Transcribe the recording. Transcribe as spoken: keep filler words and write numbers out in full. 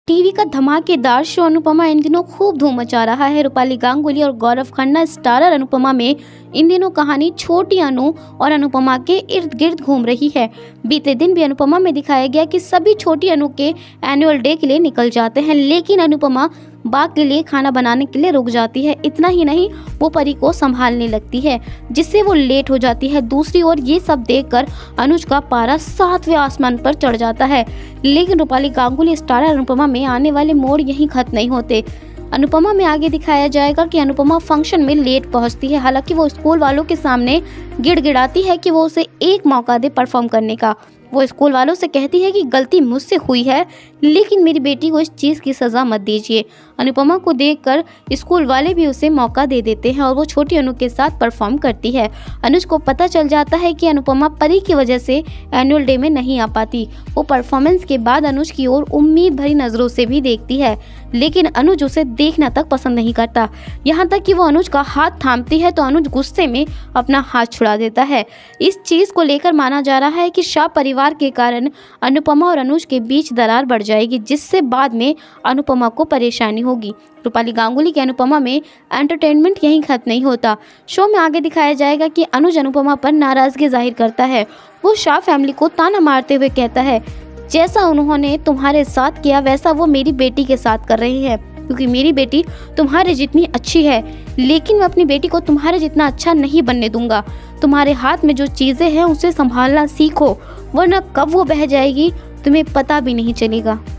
TV का धमाकेदार show Anupama इन दिनों खूब धूम मचा रहा है। रूपाली गांगुली और गौरव खन्ना स्टारर अनुपमा में इन दिनों कहानी छोटी अनु और अनुपमा के इर्द गिर्द घूम रही है। बीते दिन भी अनुपमा में दिखाया गया कि सभी छोटी अनु के एनुअल डे के लिए निकल जाते हैं, लेकिन अनुपमा बाग के लिए खाना बनाने के लिए रुक जाती है। इतना ही नहीं, वो परी को संभालने लगती है, जिससे वो लेट हो जाती है। दूसरी ओर ये सब देखकर अनुज का पारा सातवें आसमान पर चढ़ जाता है। लेकिन रूपाली गांगुली स्टारर अनुपमा में आने वाले मोड़ यहीं खत्म नहीं होते। अनुपमा में आगे दिखाया जाएगा कि अनुपमा फंक्शन में लेट पहुंचती है। हालांकि वो स्कूल वालों के सामने गिड़गिड़ाती है कि वो उसे एक मौका दे परफॉर्म करने का। वो स्कूल वालों से कहती है कि गलती मुझसे हुई है, लेकिन मेरी बेटी को इस चीज़ की सज़ा मत दीजिए। अनुपमा को देखकर स्कूल वाले भी उसे मौका दे देते हैं और वो छोटी अनु के साथ परफॉर्म करती है। अनुज को पता चल जाता है कि अनुपमा परी की वजह से एनुअल डे में नहीं आ पाती। वो परफॉर्मेंस के बाद अनुज की ओर उम्मीद भरी नज़रों से भी देखती है, लेकिन अनुज उसे देखना तक पसंद नहीं करता। यहाँ तक कि वो अनुज का हाथ थामती है तो अनुज गुस्से में अपना हाथ छुड़ा देता है। इस चीज़ को लेकर माना जा रहा है कि शाह परिवार के कारण अनुपमा और अनुज के बीच दरार बढ़ जाएगी, जिससे बाद में अनुपमा को परेशानी होगी। रूपाली गांगुली के अनुपमा में एंटरटेनमेंट यहीं खत्म नहीं होता। शो में आगे दिखाया जाएगा कि अनुज अनुपमा पर नाराजगी जाहिर करता है। वो शाह फैमिली को ताना मारते हुए कहता है, जैसा उन्होंने तुम्हारे साथ किया वैसा वो मेरी बेटी के साथ कर रहे हैं, क्योंकि मेरी बेटी तुम्हारे जितनी अच्छी है, लेकिन मैं अपनी बेटी को तुम्हारे जितना अच्छा नहीं बनने दूंगा। तुम्हारे हाथ में जो चीज़ें हैं उसे संभालना सीखो, वरना कब वो बह जाएगी तुम्हें पता भी नहीं चलेगा।